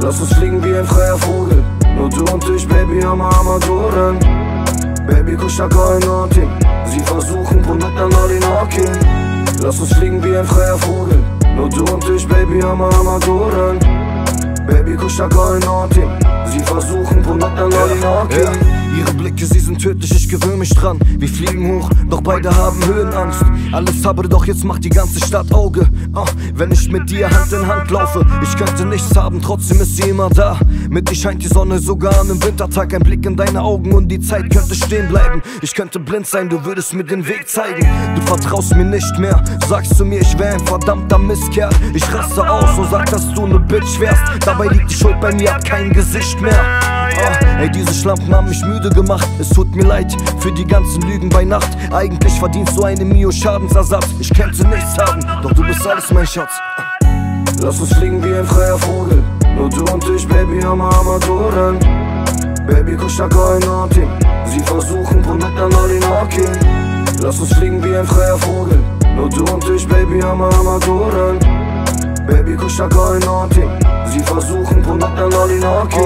Lass uns fliegen wie ein freier Vogel, nur du und ich, Baby, am Armaduren. Baby, kusha koin nothing, sie versuchen Punkt an Orinoki. Lass uns fliegen wie ein freier Vogel, nur du und ich, Baby, am Armaduren. Baby, kusha koin nothing, sie versuchen Punkt an Orinoki. Ihre Blicke, sie sind tödlich, ich gewöhne mich dran. Wir fliegen hoch, doch beide haben Höhenangst. Alles habe, doch jetzt macht die ganze Stadt Auge. Wenn ich mit dir Hand in Hand laufe, ich könnte nichts haben, trotzdem ist sie immer da. Mit dir scheint die Sonne sogar an einem Wintertag. Ein Blick in deine Augen und die Zeit könnte stehen bleiben. Ich könnte blind sein, du würdest mir den Weg zeigen. Du vertraust mir nicht mehr, sagst zu mir, ich wär ein verdammter Mistkerl. Ich raste aus und sag, dass du ne Bitch wärst. Dabei liegt die Schuld bei mir, hat kein Gesicht mehr. Ey, diese Schlampen haben mich müde gemacht. Es tut mir leid für die ganzen Lügen bei Nacht. Eigentlich verdienst du eine Mio Schadensersatz. Ich könnte nichts haben, doch du bist alles, mein Schatz. Lass uns fliegen wie ein freier Vogel, nur du und ich, Baby, am Armaduren. Baby, kusha koin nothing, sie versuchen Punkt an Orinoki. Lass uns fliegen wie ein freier Vogel, nur du und ich, Baby, am Armaduren. Baby, kusha koin nothing, sie versuchen Punkt an Orinoki.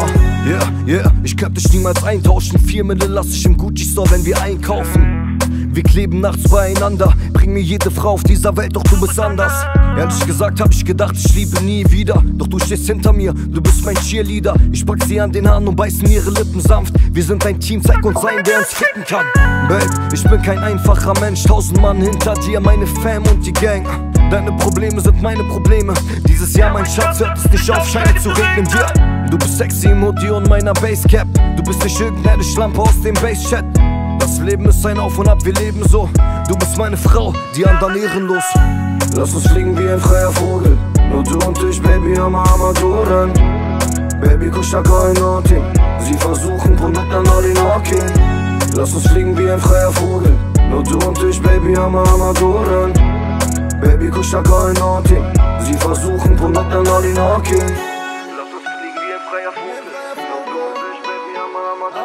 Ich könnte dich niemals eintauschen. 4 Mille lass ich im Gucci-Store, wenn wir einkaufen. Wir kleben nachts beieinander, bring mir jede Frau auf dieser Welt, doch du bist anders. Ehrlich gesagt hab ich gedacht, ich liebe nie wieder. Doch du stehst hinter mir, du bist mein Cheerleader. Ich pack sie an den Haaren und beiß in ihre Lippen sanft. Wir sind ein Team, zeig uns einen, der uns ficken kann. Babe, ich bin kein einfacher Mensch, 1000 Mann hinter dir, meine Fam und die Gang. Deine Probleme sind meine Probleme. Dieses Jahr, mein Schatz, hört es nicht auf, scheint zu regnen, Du bist sexy im Hoodie und meiner Basecap. Du bist nicht irgendeine Schlampe aus dem Basechat. Das Leben ist ein Auf und Ab, wir leben so. Du bist meine Frau, die anderen ehrenlos. Lass uns fliegen wie ein freier Vogel, nur du und ich, Baby, am Armaduren. Baby, kusha koin nothing, sie versuchen Punkt an Orinoki. Lass uns fliegen wie ein freier Vogel, nur du und ich, Baby, am Armaduren. Baby, kusha koin nothing, sie versuchen Punkt an Orinoki. Lass uns fliegen wie ein freier Vogel, nur du und ich, Baby, am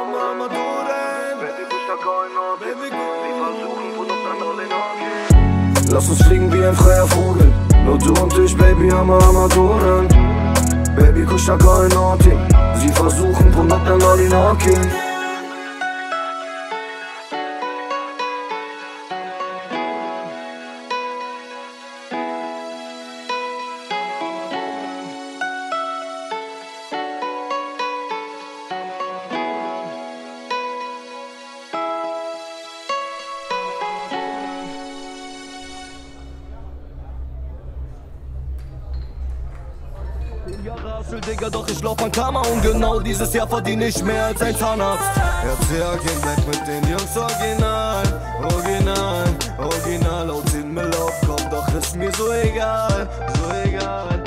Armaduren. Baby, kusha koin nothing, sie versuchen Punkt an Orinoki. Lass uns fliegen wie ein freier Vogel, nur du und ich, Baby, am Armaduren. Baby, kusha koin nothing, sie versuchen Punkt an Orinoki. Jahre Hustle, Digga, doch ich lauf an Karma und genau dieses Jahr verdiene ich mehr als ein Zahnarzt. RCA King Black mit den Jungs original, original, original, haut 10 Mill auf Kopf, doch ist mir so egal, so egal.